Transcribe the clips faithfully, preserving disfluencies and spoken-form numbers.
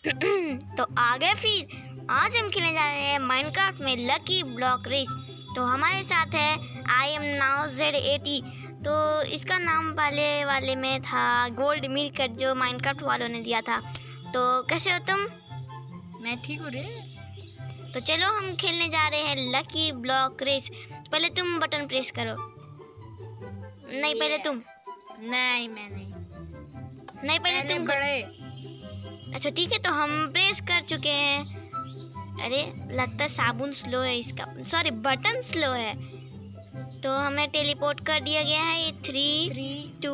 तो आ गए फिर। आज हम खेलने जा रहे हैं माइनक्राफ्ट में लकी ब्लॉक रेस। तो हमारे साथ है I am now Z AT. तो इसका नाम पहले वाले में था गोल्ड मिलकट, जो माइनक्राफ्ट वालों ने दिया था। तो कैसे हो तुम? मैं ठीक हूँ रे। तो चलो हम खेलने जा रहे हैं लकी ब्लॉक रेस। पहले तुम बटन प्रेस करो। नहीं पहले तुम। नहीं मैं नहीं नहीं पहले, पहले तुम बड़े। अच्छा ठीक है, तो हम प्रेस कर चुके हैं। अरे लगता है साबुन स्लो है इसका, सॉरी बटन स्लो है। तो हमें टेलीपोर्ट कर दिया गया है। ये three three two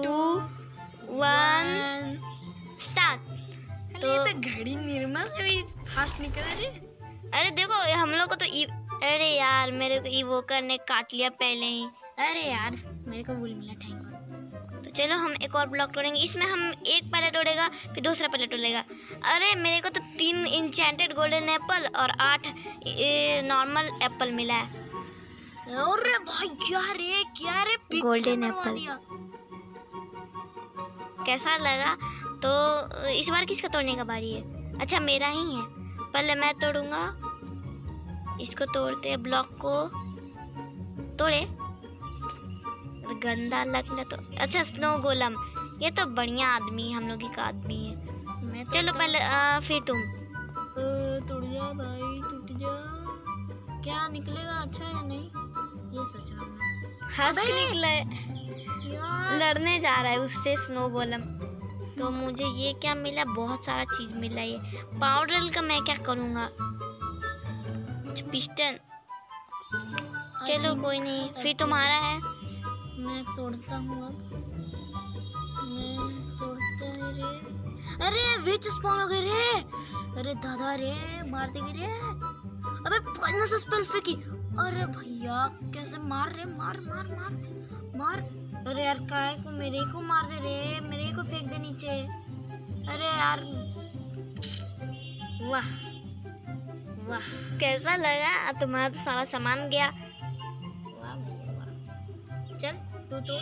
one start. तो तो घड़ी निर्मा से भी फास्ट निकल रही। अरे देखो हम लोग को तो ई... अरे यार मेरे को इवोकर ने काट लिया पहले ही। अरे यार मेरे को वुल मिला थैंक यू। तो चलो हम एक और ब्लॉक तोड़ेंगे। इसमें हम एक पहले तोड़ेगा फिर दूसरा पहले तोड़ेगा। अरे मेरे को तो तीन इंचेंटेड गोल्डन एप्पल और आठ नॉर्मल एप्पल मिला है। अरे भाई यार ये क्या रे, गोल्डन एप्पल कैसा लगा? तो इस बार किसका तोड़ने का बारी है? अच्छा मेरा ही है। पहले मैं तोड़ूंगा। इसको तोड़ते हैं, ब्लॉक को तोड़े। गंदा लगना तो अच्छा स्नो गोलम, ये तो बढ़िया आदमी, हम लोग का आदमी है। मैं चलो पहले आ, फिर तुम टूट जा भाई टूट जा। क्या निकलेगा अच्छा या नहीं ये सोच रहा हूँ। हंस के निकला है, यार लड़ने जा रहा है उससे स्नो गोलम। तो मुझे ये क्या मिला? बहुत सारा चीज मिला। ये पाउडर का मैं क्या करूँगा? पिस्टन। चलो कोई नहीं, फिर तुम्हारा है। मैं तोड़ता हूँ अब। मैं तोड़ता है रे। अरे विच स्पॉन हो गए रे। अरे दादा रे मार देगी रे। अबे पॉइजनस स्पेल फेंकी। अरे भैया कैसे मार रे, मार मार मार मार। अरे यार काय को मेरे को मार दे रे, मेरे को फेंक दे नीचे। अरे यार वाह वाह कैसा लगा? तुम्हारा तो सारा सामान गया। वाह वाह। चल तू तोड़।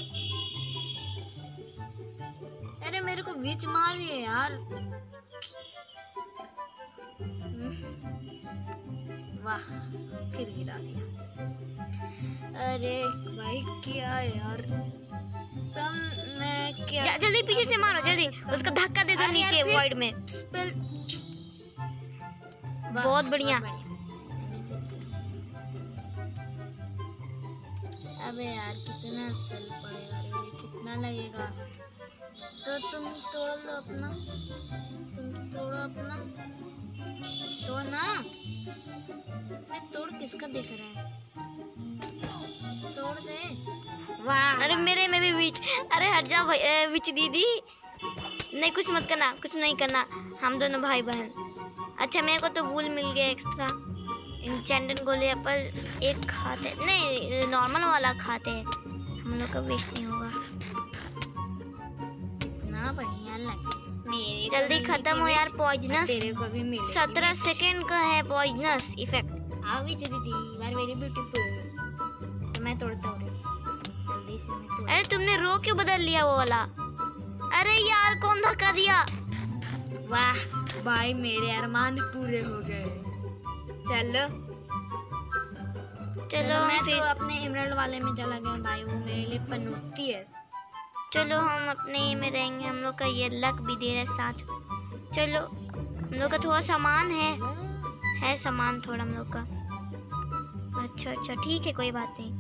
अरे मेरे को बीच मार रही है यार। वाह फिर गिरा दिया। अरे भाई क्या यार, तुम मैं क्या जल्दी पीछे से मारो, जल्दी उसका धक्का दे दो नीचे वॉइड में। स्पेल बहुत बढ़िया। अबे यार कितना स्पेल पड़ेगा रे, कितना लगेगा? तो तुम तोड़ लो अपना, तुम तोड़ो अपना, तोड़ना। मैं तोड़ किसका दिख रहा है? तोड़ दे। वाह अरे मेरे में भी विच। अरे हट जा भाई विच दीदी। नहीं कुछ मत करना, कुछ नहीं करना, हम दोनों भाई बहन। अच्छा मेरे को तो वूल मिल गया एक्स्ट्रा। इंचेंटेड गोले एप्पल एक खाते नहीं, नॉर्मल वाला खाते हैं, हम लोग का वेस्ट नहीं होगा। कितना बढ़िया लगा। मेरे जल्दी खत्म हो यार पॉइजनस। तेरे को भी मिले। सत्रह सेकेंड का है पॉइजनस इफेक्ट। हाँ विच दीदी यू आर वेरी ब्यूटीफुल। तो मैं तोड़ता हूँ जल्दी से, मैं तोड़। अरे तुमने रो क्यों बदल लिया वो वाला? अरे यार कौन धक्का दिया? वाह भाई मेरे अरमान पूरे हो गए। चलो चलो मैं फिर तो अपने इमराल्ड वाले में चला गया भाई, वो मेरे लिए पनौती है। चलो हम अपने ही में रहेंगे, हम लोग का ये लक भी दे रहा है साथ। चलो हम लोग का थोड़ा सामान है है सामान थोड़ा हम लोग का। अच्छा अच्छा ठीक है कोई बात नहीं।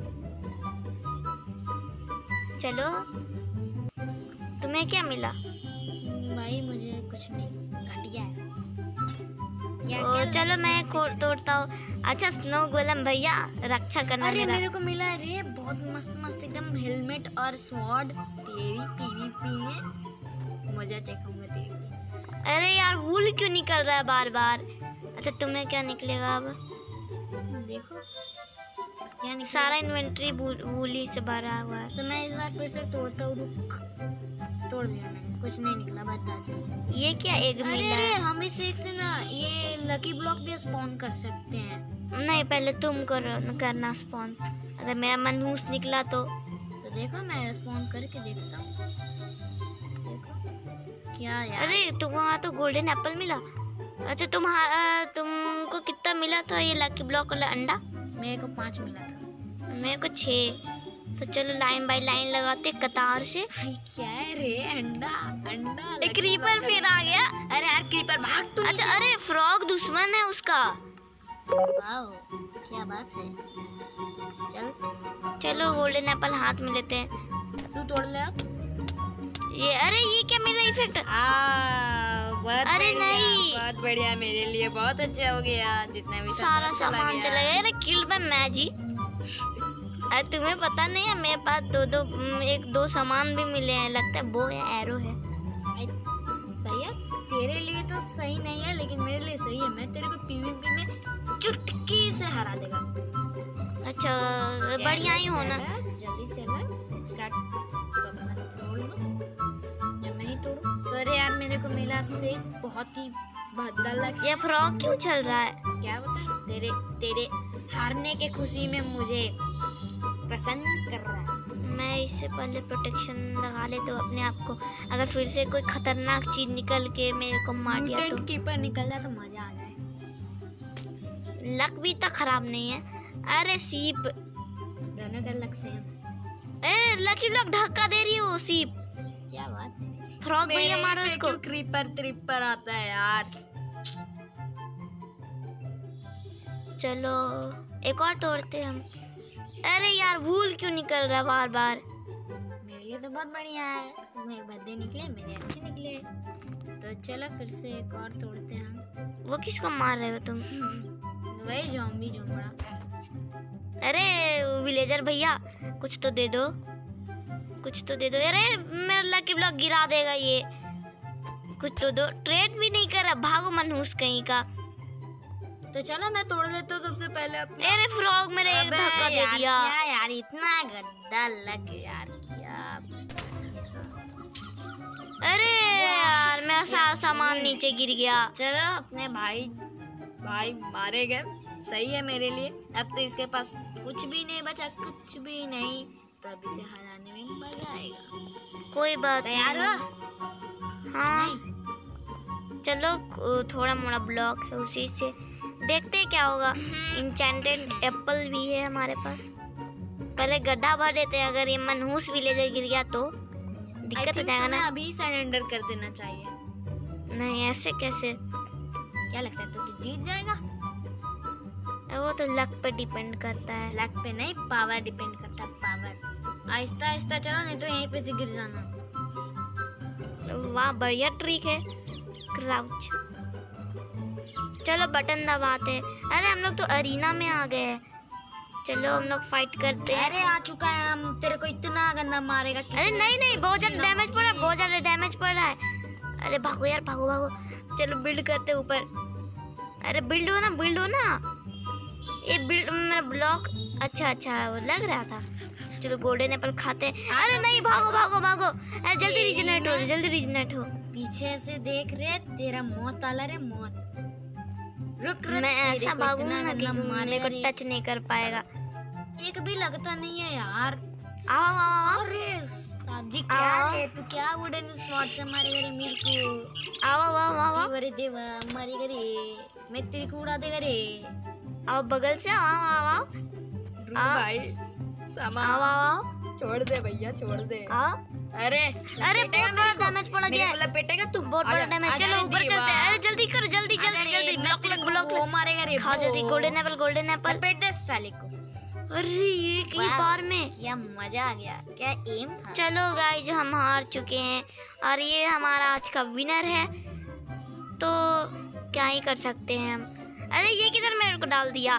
चलो तुम्हें क्या मिला? भाई मुझे कुछ नहीं, घटिया है। क्या तो क्या चलो मैं को- तोड़ता हूँ। अच्छा स्नो गोलम भैया रक्षा करना अरे मेरा। मेरे को मिला है रे बहुत मस्त मस्त एकदम हेलमेट और स्वॉर्ड। तेरी पीवीपी में मजा चखाऊंगा तेरी को। अरे यार वूल क्यों निकल रहा है बार बार? अच्छा तुम्हें क्या निकलेगा अब? देखो क्या निकला। सारा इन्वेंट्री वूली से भरा हुआ है। तो मैं इस बार फिर से तोड़ता हूँ। रुक तोड़ लिया मैंने, कुछ नहीं निकला। बता चीज ये क्या एग अरे मिला अरे है? हम इस एक से ना ये लकी ब्लॉक भी स्पॉन कर सकते हैं। नहीं पहले तुम करो करना स्पॉन। अगर मेरा मनहूस निकला तो तो देखो मैं स्पॉन करके देखता हूँ। देखो क्या यार। अरे तो वहाँ तो गोल्डन एप्पल मिला। अच्छा तुम्हारा तुमको कितना मिला था ये लकी ब्लॉक वाला अंडा? मेरे को पाँच मिला था। मेरे को छः। तो चलो लाइन बाय लाइन लगाते कतार से। भाई क्या है रे? अंडा अंडा एक क्रीपर फिर आ गया। अरे यार क्रीपर भाग तो। अच्छा अरे फ्रॉग दुश्मन है उसका। वाओ क्या बात है। चल चलो गोल्डन एप्पल हाथ में लेते हैं। तू तोड़ ले अब। ये अरे ये क्या मेरा इफेक्ट? आ, बहुत अरे बढ़िया, नहीं। बहुत बढ़िया, मेरे लिए बहुत अच्छा हो गया। जितना भी था सारा सब चला सामान गया। चला गया। अरे किल्ड बाय मैजिक। अरे तुम्हें पता नहीं है मेरे पास दो दो एक दो सामान भी मिले हैं। लगता है वो है एरो है। भैया तेरे लिए तो सही नहीं है लेकिन मेरे लिए सही है। मैं तेरे को पीवीपी में चुटकी से हरा देगा। अच्छा बढ़िया ही होना। जल्दी चला स्टार्ट अपना तोड़ लो। या मैं ही तोड़ूं? तो अरे यार मेरे को मिला से बहुत ही भद्दा लग। ये फ्रॉग क्यों चल रहा है? क्या बता तेरे तेरे हारने के खुशी में मुझे प्रसन्न कर रहा है। मैं इससे पहले प्रोटेक्शन लगा ले तो अपने आप को, अगर फिर से कोई खतरनाक चीज निकल के मेरे को मार दिया तो। कीपर निकल जाए तो मजा आ जाए। लक भी तो खराब नहीं है। अरे सीप दोनों का लक सेम। अरे लकी ब्लॉक धक्का दे रही है वो सीप। क्या बात है? फ्रॉग भैया मारो उसको। क्यों क्रीपर ट्रिपर आता है यार? चलो एक और तोड़ते हैं हम। अरे यार वूल क्यों निकल रहा बार बार? मेरे लिए तो बहुत बढ़िया है। तुम्हें भद्दे निकले, मेरे अच्छे निकले। तो चलो फिर से एक और तोड़ते हैं हम। वो किसको मार रहे हो तुम? वही ज़ॉम्बी जोमड़ा। अरे विलेजर भैया कुछ तो दे दो, कुछ तो दे दो। अरे मेरा लकी ब्लॉक गिरा देगा ये। कुछ तो दो। ट्रेड भी नहीं कर रहा। भागो मनहूस कहीं का। तो चलो मैं तोड़ लेता हूँ सबसे पहले अपना। अरे फ्रॉग मेरे एक धक्का दे यार, दिया। क्या यार इतना गद्दा लग यार क्या। अरे यार मेरा सारा सामान नीचे गिर गया। चलो अपने भाई भाई मारे गए, सही है मेरे लिए। अब तो इसके पास कुछ भी नहीं बचा, कुछ भी नहीं। तब इसे हराने में मजा आएगा। कोई बात तैयार नहीं। हो? हाँ नहीं। चलो थोड़ा मोड़ा ब्लॉक है उसी से देखते हैं क्या होगा। इंचेंटेड एप्पल भी है हमारे पास। पहले गड्ढा भर देते हैं। अगर ये मनहूस विलेजर गिर गया तो दिक्कत हो जाएगा ना। अभी सरेंडर कर देना चाहिए। नहीं ऐसे कैसे? क्या लगता है तो तू जीत जाएगा? वो तो लक पे डिपेंड करता है। लक पे नहीं, पावर डिपेंड करता है। पावर। आहिस्ता आहिस्ता चलो नहीं तो यहीं पे से गिर जाना। वाह बढ़िया ट्रिक है। क्राउच। चलो बटन दबाते हैं। अरे हम लोग तो अरीना में आ गए हैं। चलो हम लोग फाइट करते हैं। अरे आ चुका है। हम तेरे को इतना गंदा मारेगा। अरे नहीं नहीं बहुत ज्यादा डैमेज पड़ रहा है, बहुत ज्यादा डैमेज पड़ रहा है। अरे भागो यार भागो भागो। चलो बिल्ड करते ऊपर। अरे बिल्ड हो ना, बिल्ड हो ना। ये बिल्ड मेरा ब्लॉक। अच्छा अच्छा वो लग रहा था। चलो गोल्डन एप्पल खाते हैं। अरे नहीं भागो भागो भागो। अरे जल्दी रिजनरेट हो, जल्दी रिजनरेट हो। पीछे से देख रहे तेरा मौत आला रे मौत। रुक रुक। मैं ऐसा भागूंगा ना कि मेरे को टच नहीं कर पाएगा। एक भी लगता नहीं है यार। आओ आओ आओ। अरे सब्जी क्या है? तू क्या वुडन स्वॉर्ड से मारेगा रे मेरे को? आओ आओ आओ आओ। देवा रे देवा मारेगा रे। मैं तेरे को उड़ा देगा रे। आओ बगल से आओ आओ आओ। रुक भाई सामान आओ आओ छोड़ दे भैया, छोड़ दे। आओ। अरे अरे बहुत बड़ा डैमेज पड़ गया है। लपेटेगा तू। बहुत बड़ा डैमेज। चलो ऊपर चलते हैं। अरे जल्दी करो जल्दी जल्दी जल्दी। ब्लॉक लग ब्लॉक वो लग। मारेगा रे। खाओ जल्दी गोल्डन एप्पल गोल्डन एप्पल। लपेट दे साले को। अरे ये कई बार में क्या मजा आ गया। क्या एम था। चलो गाइज हम हार चुके हैं और ये हमारा आज का विनर है। तो क्या ही कर सकते हैं हम। अरे ये किधर मेरे को डाल दिया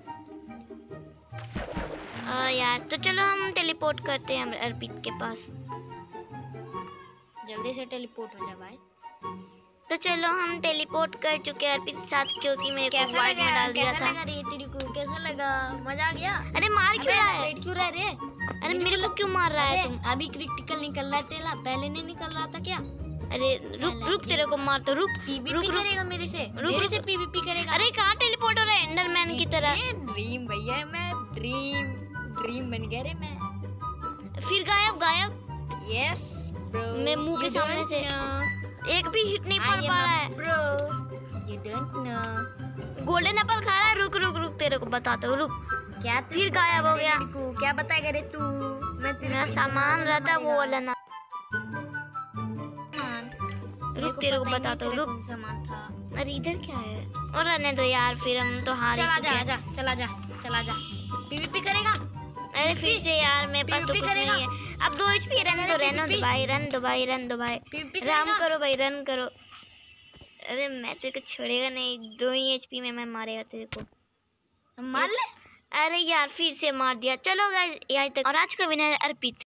आ, यार। तो चलो हम टेलीपोर्ट करते हैं अर्पित के पास। जल्दी से टेलीपोर्ट हो जा भाई। तो चलो हम टेलीपोर्ट कर चुके हैं अर्पित के साथ, क्योंकि मेरे को वाइट में डाल दिया कैसा था। लगा रे तेरे को? कैसा लगा? मजा आ गया? अरे मार क्यों रहा है? वेट क्यों रहा है रे? अरे मेरे को क्यों मार रहा है अरे, तुम? अभी क्रिटिकल निकल रहा है तेरा, पहले नहीं निकल रहा था क्या? अरे रुक रुक तेरे को मार तो रुक। पीवीपी रुक, रुक। करेगा मेरे से? रुक, मेरे रुक। से पीवीपी करेगा? अरे कहाँ टेलीपोर्ट हो रहा है एंडरमैन की तरह? ड्रीम भैया, मैं ड्रीम ड्रीम बन गया रे मैं। फिर गायब गायब। Yes bro. मैं मुंह के सामने से एक भी हिट नहीं पड़ पा रहा है। Bro You don't know. Golden apple खा रहा है। रुक रुक रुक तेरे को बताता हूँ, रुक। क्या फिर गायब हो गया। को क्या बताएगा रे तू? मैं तेरे मेरा को सामान रहता वो वाला ना। सामान रुक तेरे को बताता हूँ, रुक। कौन सामान था? अरे इधर क्या है? और रहने दो यार, फिर हम तो हार ही चला चुके जा हैं। जा चला जा चला जा। पीवीपी करेगा? अरे फिर से यार मेरे पास तो पीवीपी कुछ करेगा? नहीं है। अब दो एचपी रन दो, रहने दो भाई, रन दो भाई, रन दो भाई। पीवीपी राम करेगा? करो भाई, रन करो। अरे मैं तेरे को छोड़ेगा नहीं, दो ही एचपी में मैं मारेगा तेरे को। मार ले। अरे यार फिर से मार दिया। चलो गाइस यहीं तक, और आज का विनर अर्पित।